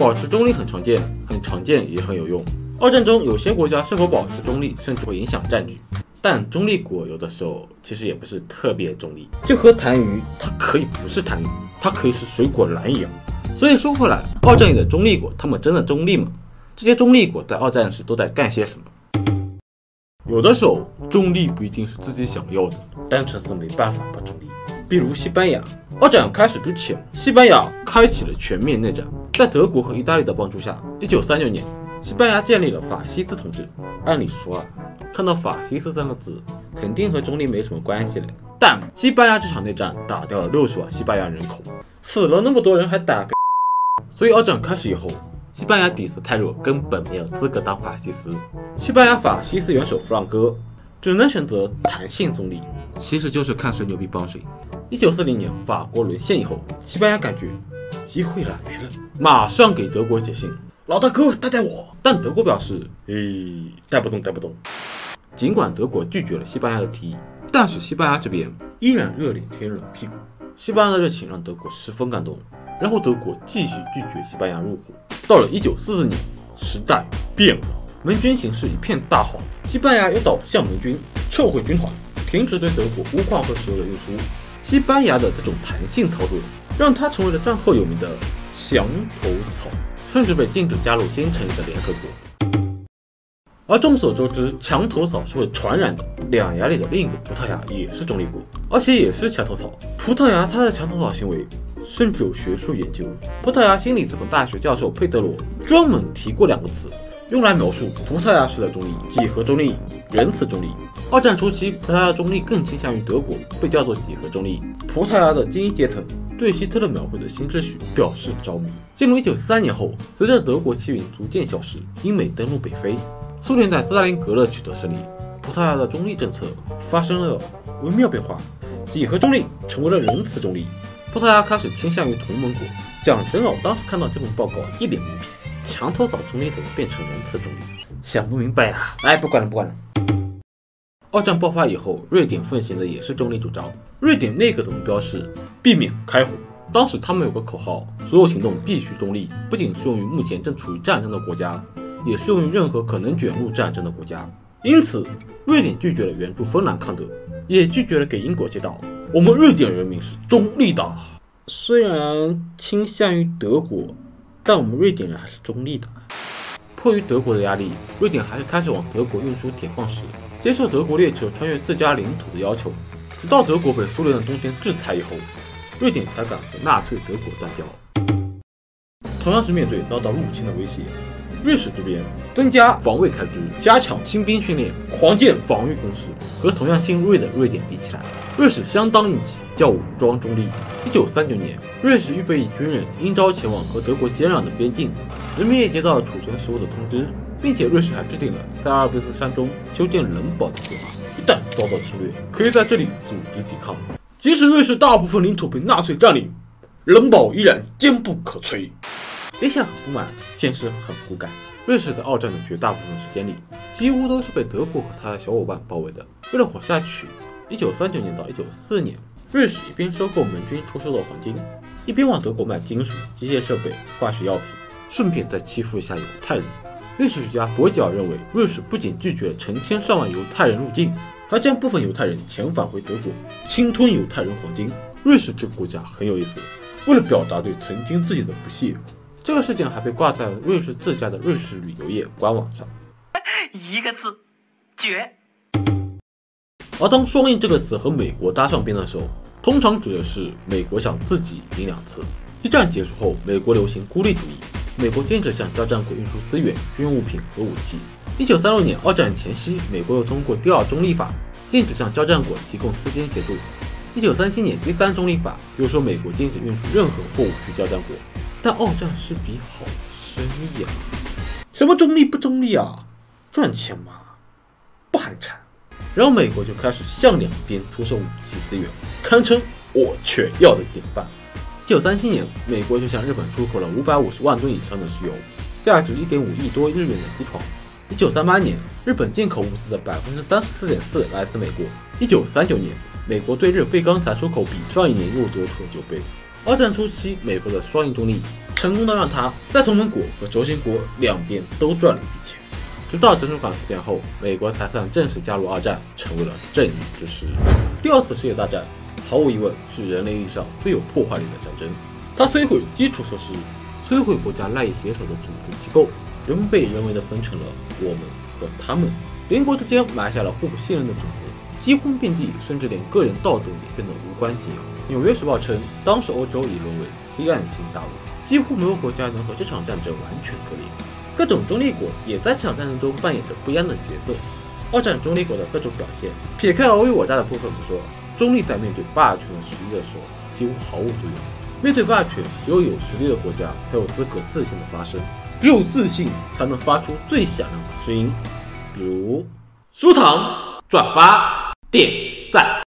保持中立很常见，也很有用。二战中，有些国家是否保持中立，甚至会影响战局。但中立国有的时候其实也不是特别中立，就和痰盂，它可以不是痰盂，它可以是水果篮一样。所以说回来，二战里的中立国，他们真的中立吗？这些中立国在二战时都在干些什么？有的时候，中立不一定是自己想要的，单纯是没办法不中立。比如西班牙，二战开始之前，西班牙开启了全面内战，在德国和意大利的帮助下，1939年，西班牙建立了法西斯统治。按理说啊，看到法西斯3个字，肯定和中立没什么关系了。但西班牙这场内战打掉了60万西班牙人口，死了那么多人还打个，所以二战开始以后，西班牙底子太弱，根本没有资格当法西斯。西班牙法西斯元首弗朗哥只能选择弹性中立，其实就是看谁牛逼帮谁。1940年法国沦陷以后，西班牙感觉机会来了，马上给德国写信，老大哥带带我。但德国表示，带不动。尽管德国拒绝了西班牙的提议，但是西班牙这边依然热脸贴冷屁股。西班牙的热情让德国十分感动，然后德国继续拒绝西班牙入伙。到了1944年，时代变了，盟军形势一片大好，西班牙也倒向盟军，撤回军团，停止对德国钨矿和石油的运输。西班牙的这种弹性操作，让它成为了战后有名的墙头草，甚至被禁止加入新成立的联合国。而众所周知，墙头草是会传染的。两牙里的另一个葡萄牙也是中立国，而且也是墙头草。葡萄牙它的墙头草行为甚至有学术研究。葡萄牙心理咨询大学教授佩德罗专门提过2个词，用来描述葡萄牙式的中立：几何中立、仁慈中立。二战初期，葡萄牙的中立更倾向于德国，被叫做几何中立。葡萄牙的精英阶层对希特勒描绘的新秩序表示着迷。进入1943年后，随着德国气运逐渐消失，英美登陆北非，苏联在斯大林格勒取得胜利，葡萄牙的中立政策发生了微妙变化，几何中立成为了仁慈中立。葡萄牙开始倾向于同盟国。讲真哦，当时看到这份报告一脸懵逼，墙头草中立怎么变成仁慈中立？想不明白啊！不管了。二战爆发以后，瑞典奉行的也是中立主张。瑞典内阁的目标是避免开火。当时他们有个口号：所有行动必须中立，不仅适用于目前正处于战争的国家，也适用于任何可能卷入战争的国家。因此，瑞典拒绝了援助芬兰抗德，也拒绝了给英国借道。我们瑞典人民是中立的，虽然倾向于德国，但我们瑞典人还是中立的。迫于德国的压力，瑞典还是开始往德国运输铁矿石，接受德国列车穿越自家领土的要求。直到德国被苏联的冬天制裁以后，瑞典才敢和纳粹德国断交。同样是面对遭到入侵的威胁，瑞士这边增加防卫开支，加强新兵训练，狂建防御工事。和同样新锐的瑞典比起来，瑞士相当硬气，较武装中立。1939年，瑞士预备役军人应召前往和德国接壤的边境，人民也接到了储存食物的通知，并且瑞士还制定了在阿尔卑斯山中修建冷堡的计划，一旦遭到侵略，可以在这里组织抵抗。即使瑞士大部分领土被纳粹占领，冷堡依然坚不可摧。理想很丰满，现实很骨感。瑞士在二战的绝大部分时间里，几乎都是被德国和他的小伙伴包围的。为了活下去，1939年到1944年，瑞士一边收购盟军出售的黄金，一边往德国卖金属、机械设备、化学药品，顺便再欺负一下犹太人。历史学家跛脚认为，瑞士不仅拒绝了成千上万犹太人入境，还将部分犹太人遣返回德国，侵吞犹太人黄金。瑞士这个国家很有意思，为了表达对曾经自己的不屑，这个事件还被挂在了瑞士自家的瑞士旅游业官网上。 一个字，绝。 而当双印这个词和美国搭上边的时候，通常指的是美国想自己赢2次。一战结束后，美国流行孤立主义，美国坚持向交战国运输资源、军用物品和武器。1936年二战前夕，美国又通过第2中立法，禁止向交战国提供资金协助。1937年第3中立法又说美国禁止运输任何货物去交战国。但二战是笔好生意啊，什么中立不中立啊？赚钱嘛，不寒碜。然后美国就开始向两边出售武器资源，堪称我全要的典范。1937年，美国就向日本出口了550万吨以上的石油，价值1.5亿多日元的机床。1938年，日本进口物资的34.4%来自美国。1939年，美国对日废钢材出口比上一年又多出了9倍。二战初期，美国的双印中立成功的让他在同盟国和轴心国两边都赚了一笔钱。直到珍珠港事件后，美国才算正式加入二战，成为了正义之师。第二次世界大战毫无疑问是人类历史上最有破坏力的战争，它摧毁基础设施，摧毁国家赖以携手的组织机构，人们被人为的分成了我们和他们，邻国之间埋下了互不信任的种子，饥荒遍地，甚至连个人道德也变得无关紧要。纽约时报称，当时欧洲已沦为黑暗新大陆，几乎没有国家能和这场战争完全割裂。各种中立国也在这场战争中扮演着不一样的角色。二战中立国的各种表现，撇开尔虞我诈的部分不说，中立在面对霸权的实力的时候几乎毫无作用。面对霸权，只有有实力的国家才有资格自信的发声，只有自信才能发出最响亮的声音。比如收藏、转发、点赞。